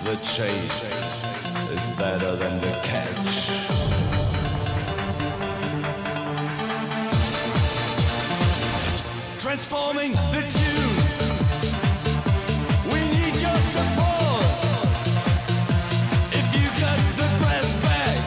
The chase is better than the catch. Transforming the tunes. We need your support. If you got the breath back,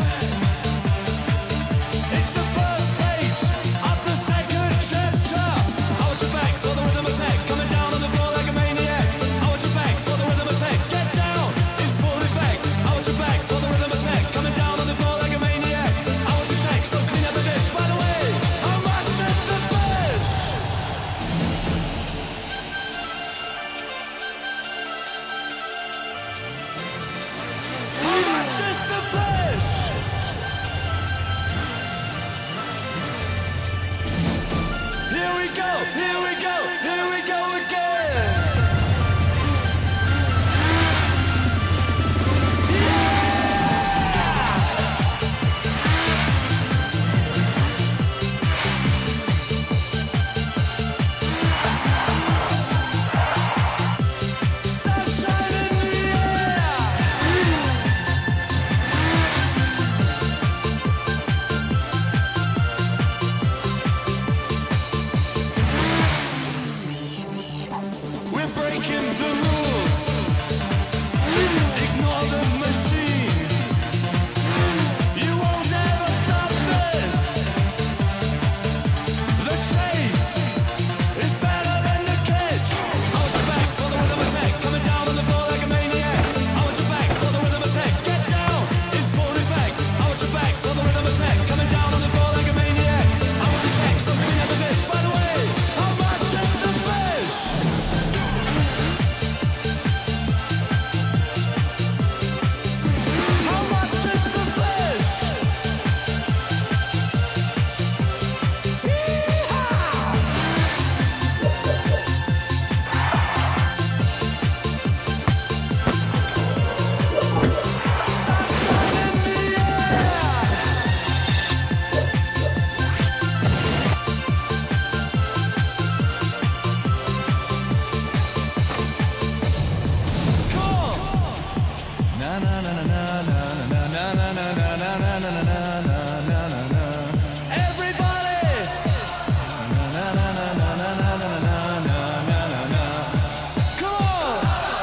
it's the first page of the second chapter. I want you back for the rhythm attack, coming down on the floor like a maniac. I want you back for the rhythm attack, get down in full effect. I want you back for the rhythm attack, coming down on the floor like a maniac. I want you check, so clean up the dish. By the way, how much is the fish? How much is the fish? Here we go, here we go, here we go again. Sunshine in the air. We're breaking the rules. Ignore the machine. You won't ever stop this. The chase is better than the catch. I want you back for the rhythm attack, coming down on the floor like a maniac. I want you back for the rhythm attack, get down in full effect. I want you back for the rhythm attack, coming down on the floor like a maniac. I want you check, so clean up the dish. By the way, how much is the fish? How much is the fish? Yee-haw! Sunshine in the air. Come on. Na na na na na na na na na na na na na na na na na na. Everybody. Na na na na na na na na na na na na na. Come on.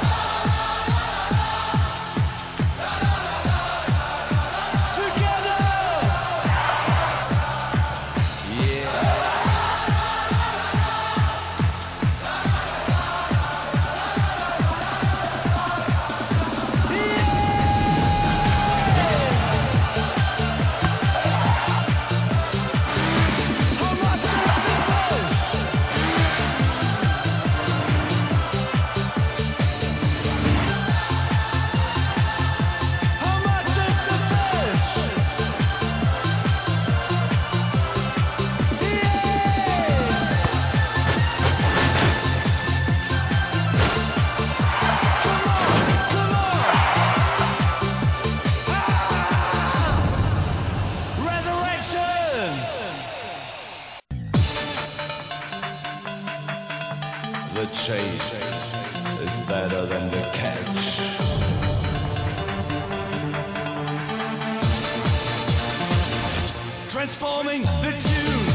Together. Yeah. How much is the fish? How much is the fish? Yeah! Come on, come on! Ah! Resurrection! The chase is better than the catch. Transforming the tunes.